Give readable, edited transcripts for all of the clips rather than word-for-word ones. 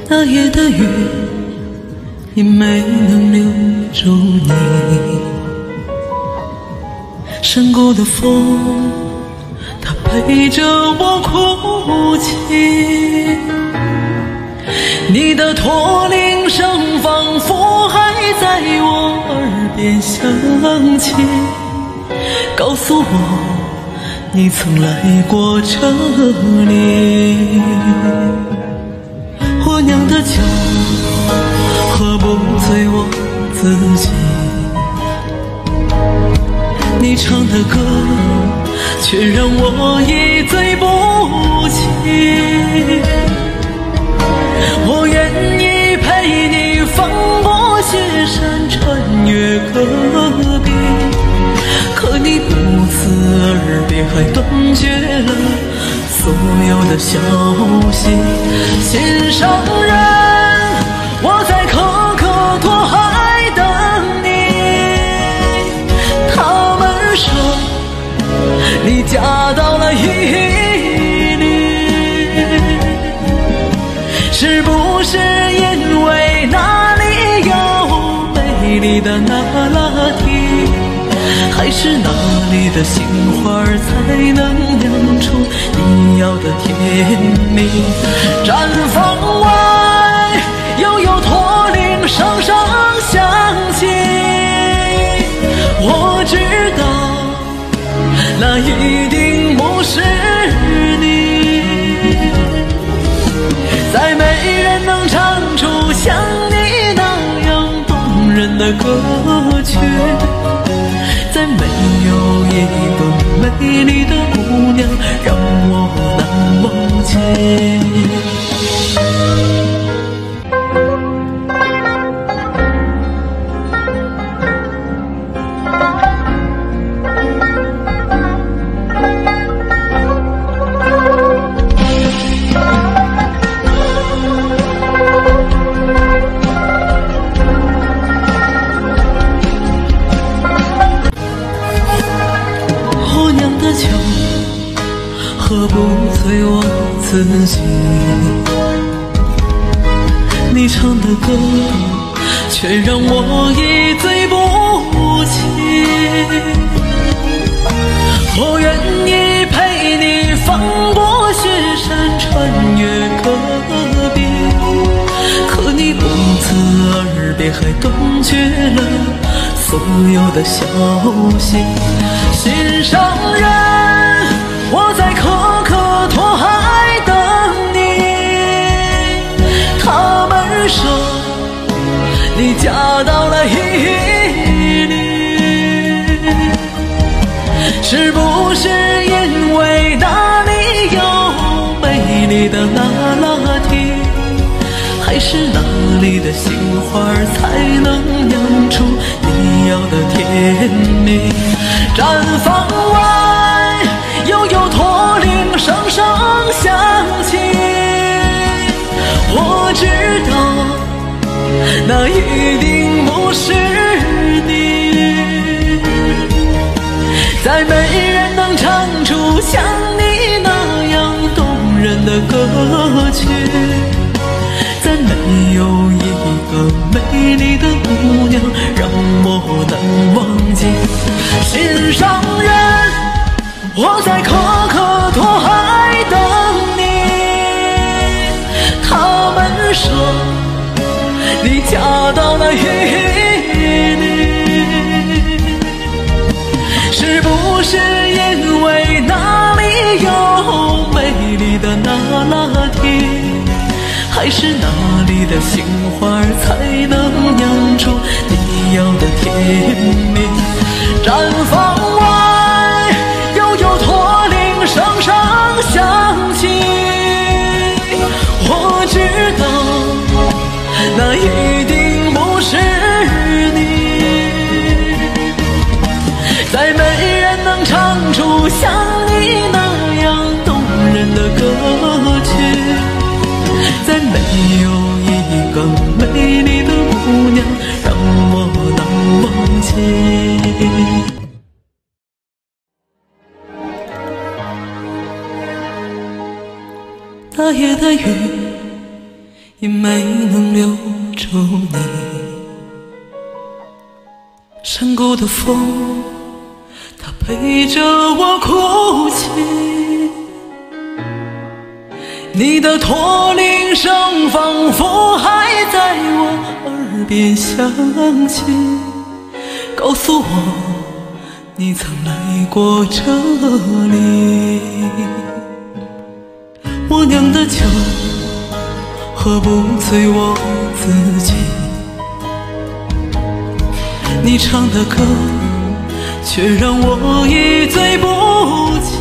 那夜的雨也没能留住你，山谷的风它陪着我哭泣，你的驼铃声仿佛还在我耳边响起，告诉我你曾来过这里。我酿的酒喝不醉我自己，你唱的歌却让我一醉不起。我愿意陪你翻过雪山，穿越戈壁，可你不辞而别，还断绝了所有的消息。心上人，我在可可托海等你。他们说你嫁到了伊犁，是不是因为那里有美丽的那拉提，还是那里的杏花才能酿出你要的甜蜜？毡房外又有驼铃声声响起，我知道那一定不是你，再没人能唱出像你那样动人的歌曲，再没有一个美丽的姑娘让我难忘记。喝不醉我自己，你唱的歌却让我一醉不起。我愿意陪你翻过雪山，穿越戈壁，可你不辞而别，还断绝了所有的消息。心上人，我在可可托海等你。他们说你嫁到了伊犁，是不是因为那里有美丽的那拉提，还是那里的杏花才能酿出你要的甜蜜？毡房外又有驼铃声声响起，我知道那一定不是你，再没人能唱出像你那样动人的歌曲，再没有一个美丽的姑娘让我难忘记。心上人，我在可可托海等你。他们说你嫁到了伊犁，是不是因为那里有美丽的那拉提，还是那里的杏花才能酿出你要的甜蜜？毡房外又有驼铃声声响起，我知道那一定不是你，再没人能唱出像你那样动人的歌曲，再没有一个美丽的姑娘让我难忘记。那夜的雨已没能留住你。山谷的风，它陪着我哭泣，你的驼铃声仿佛还在我耳边响起，告诉我你曾来过这里。我酿的酒喝不醉我自己，你唱的歌却让我一醉不起。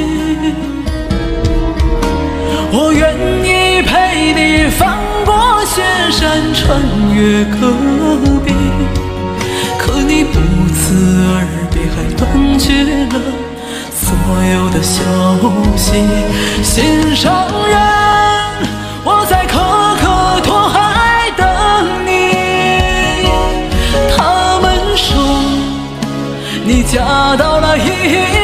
我愿意陪你翻过雪山，穿越戈壁，可你不辞而别，还断绝了所有的消息。心上人，我在可可托海等你。他们说你嫁到了伊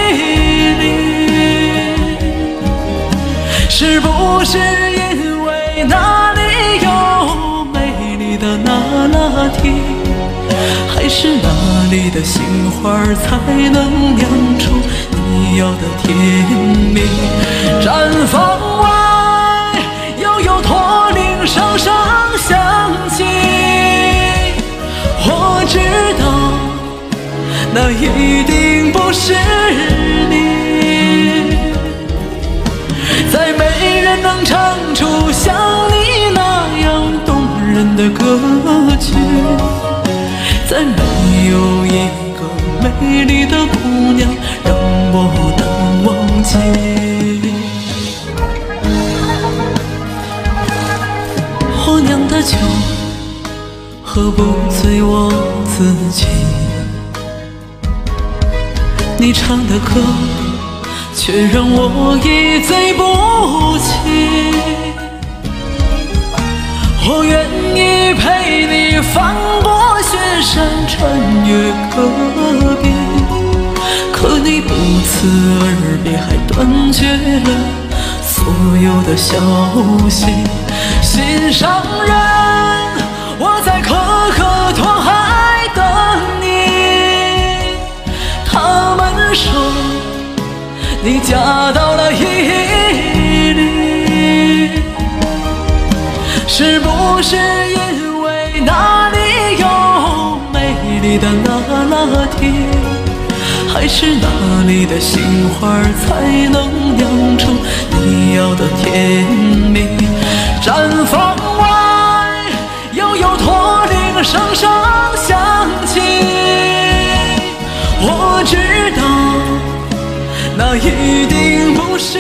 犁，是不是因为那里有美丽的那拉提，还是那里的杏花才能酿出你要的甜蜜？毡房外又有驼铃声声响起，我知道那一定不是你。再没人能唱出像你那样动人的歌曲，再没有一个美丽的姑娘让我难忘记。我酿的酒喝不醉我自己，你唱的歌却让我一醉不起。我愿意陪你翻过雪山，穿越戈壁，可你不辞而别，还断绝了所有的消息。心上人，我在可可托海等你。他们说你嫁到了伊犁，是不是因为那里有美丽的那拉提，还是那里的杏花才能酿出你要的甜蜜？毡房外又有驼铃声声响起，我知道那一定不是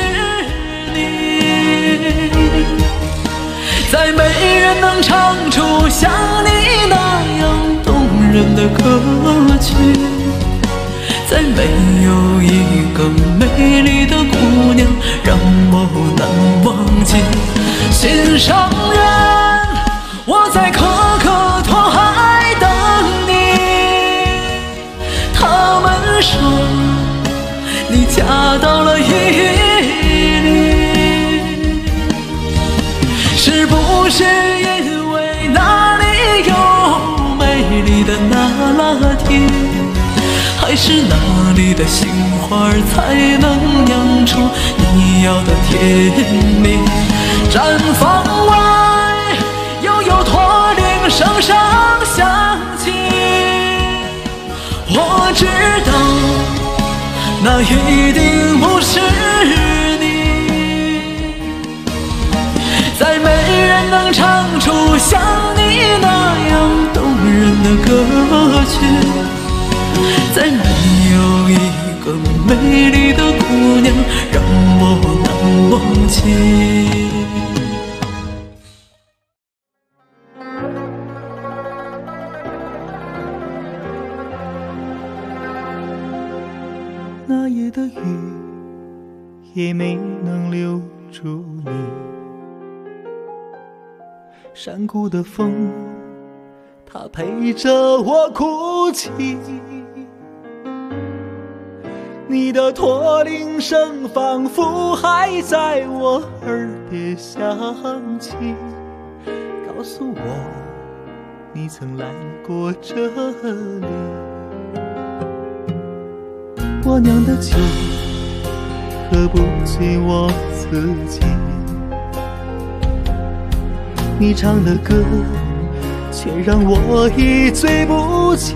你。再没人能唱出像你那样动人的歌曲，再没有一个美丽的姑娘让我难忘记。心上人，我在可可托海等你。他们说你嫁到了伊犁，是不是因为那里有美丽的那拉提，还是那里的杏花才能酿出你要的甜蜜？毡房外又有驼铃声声响起，我知道那一定不是你。再没人能唱出像你那样动人的歌曲，再没有一个美丽的姑娘让我难忘记。 那夜的雨也没能留住你，山谷的风它陪着我哭泣，你的驼铃声仿佛还在我耳边响起， 告诉我你曾来过这里。我酿的酒喝不醉我自己，你唱的歌却让我一醉不起。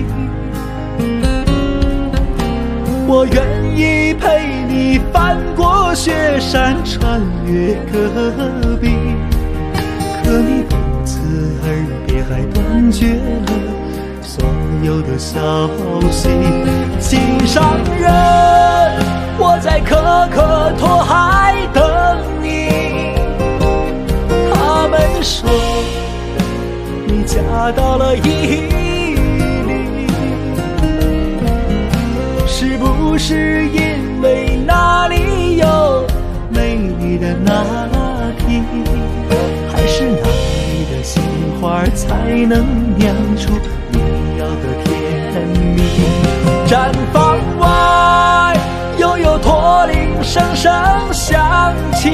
我愿意陪你翻过雪山，穿越戈壁，可你不辞而别，还断绝了所有的消息。心上人，我在可可托海等你。他们说你嫁到了伊犁，是不是因为那里有美丽的那提，还是那里的杏花才能酿出你要的甜蜜？毡房外又有驼铃声声响起，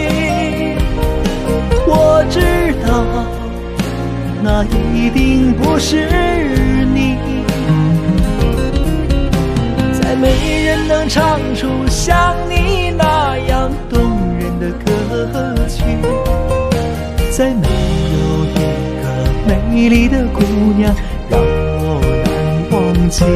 我知道那一定不是你，再没人能唱出像你那样动人的歌曲，再没有一个美丽的姑娘让我难忘记。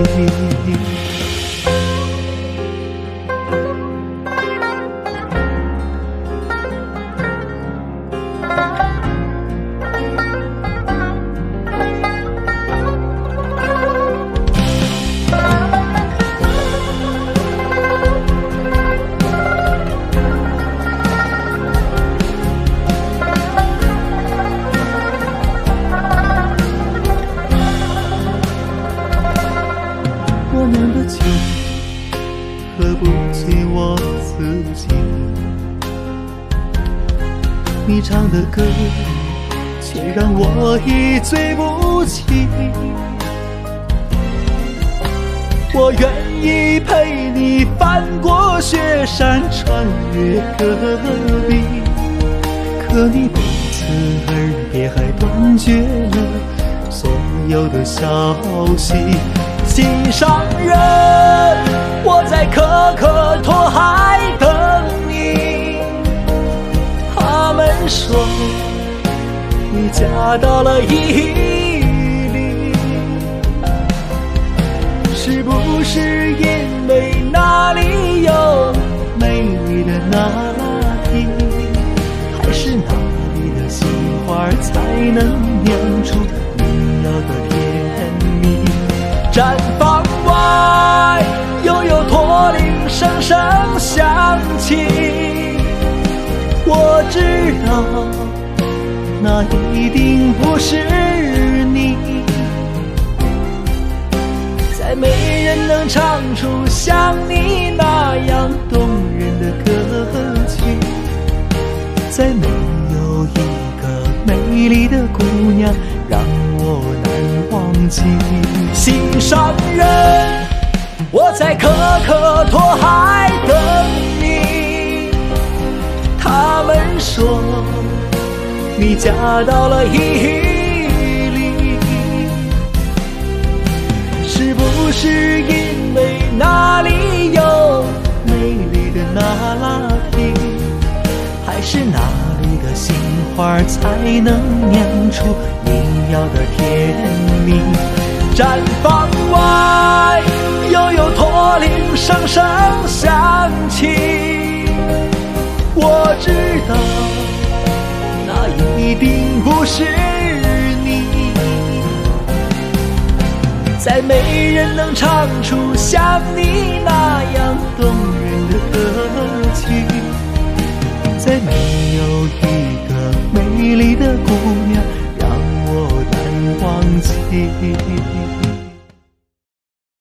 我酿的酒喝不醉我自己，你唱的歌却让我一醉不起。我愿意陪你翻过雪山，穿越戈壁，可你不辞而别，还断绝了所有的消息。心上人，我在可可托海等你。他们说你嫁到了伊犁，是不是因为那里有美丽的那拉提，还是那里的杏花才能酿出你要的甜蜜？毡房外又有驼铃声声响起，我知道那一定不是你，再没人能唱出像你那样动人的歌曲，再没有一个美丽的姑娘让我难忘记。心上人，我在可可托海等你。他们说你嫁到了伊犁，是不是因为那里有美丽的那拉提，还是那里的杏花才能酿出你要的甜蜜？毡房外又有驼铃声声响起，我知道那一定不是你，再没人能唱出像你那样动人的歌曲，再没有一个美丽的姑娘让我难忘记。